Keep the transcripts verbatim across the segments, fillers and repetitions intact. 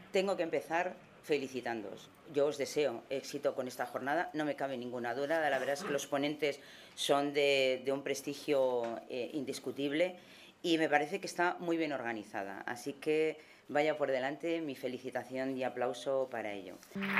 tengo que empezar felicitándoos. Yo os deseo éxito con esta jornada, no me cabe ninguna duda. La verdad es que los ponentes son de, de un prestigio eh, indiscutible y me parece que está muy bien organizada. Así que vaya por delante mi felicitación y aplauso para ello.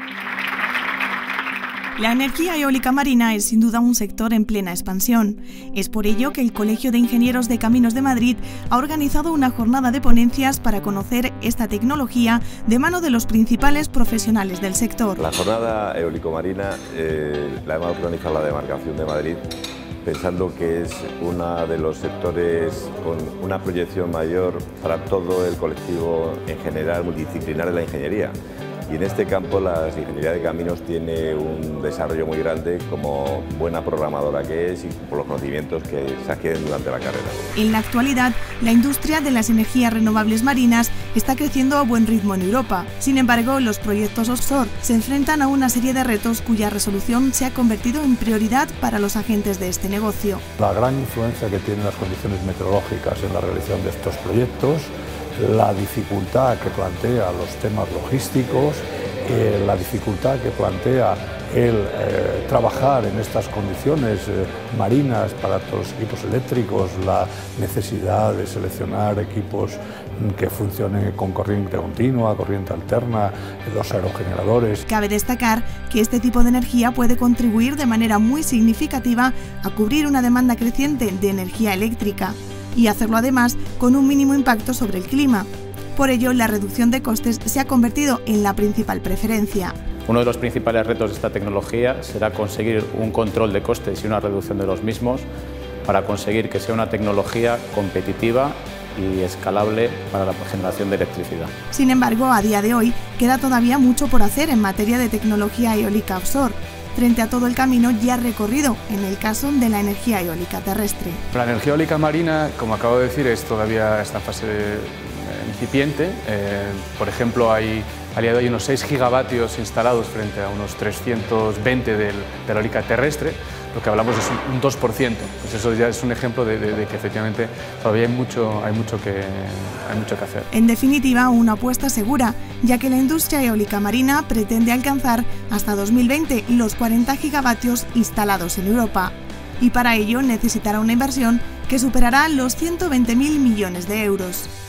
La energía eólica marina es sin duda un sector en plena expansión. Es por ello que el Colegio de Ingenieros de Caminos de Madrid ha organizado una jornada de ponencias para conocer esta tecnología de mano de los principales profesionales del sector. La jornada eólico-marina eh, la hemos organizado la Demarcación de Madrid pensando que es uno de los sectores con una proyección mayor para todo el colectivo en general multidisciplinar de la ingeniería. Y en este campo la ingeniería de caminos tiene un desarrollo muy grande como buena programadora que es y por los conocimientos que se adquieren durante la carrera. En la actualidad, la industria de las energías renovables marinas está creciendo a buen ritmo en Europa. Sin embargo, los proyectos offshore se enfrentan a una serie de retos cuya resolución se ha convertido en prioridad para los agentes de este negocio. La gran influencia que tienen las condiciones meteorológicas en la realización de estos proyectos, la dificultad que plantea los temas logísticos, eh, la dificultad que plantea el eh, trabajar en estas condiciones eh, marinas para todos los equipos eléctricos, la necesidad de seleccionar equipos que funcionen con corriente continua, corriente alterna, los aerogeneradores. Cabe destacar que este tipo de energía puede contribuir de manera muy significativa a cubrir una demanda creciente de energía eléctrica y hacerlo además con un mínimo impacto sobre el clima. Por ello, la reducción de costes se ha convertido en la principal preferencia. Uno de los principales retos de esta tecnología será conseguir un control de costes y una reducción de los mismos para conseguir que sea una tecnología competitiva y escalable para la generación de electricidad. Sin embargo, a día de hoy queda todavía mucho por hacer en materia de tecnología eólica offshore, frente a todo el camino ya recorrido en el caso de la energía eólica terrestre. La energía eólica marina, como acabo de decir, es todavía esta fase incipiente. Eh, por ejemplo, hay, a día de hoy unos seis gigavatios instalados frente a unos trescientos veinte del, de la eólica terrestre. Lo que hablamos es un dos por ciento. Pues eso ya es un ejemplo de, de, de que efectivamente todavía hay mucho, hay, mucho que, hay mucho que hacer. En definitiva, una apuesta segura, ya que la industria eólica marina pretende alcanzar hasta dos mil veinte los cuarenta gigavatios instalados en Europa. Y para ello necesitará una inversión que superará los ciento veinte mil millones de euros.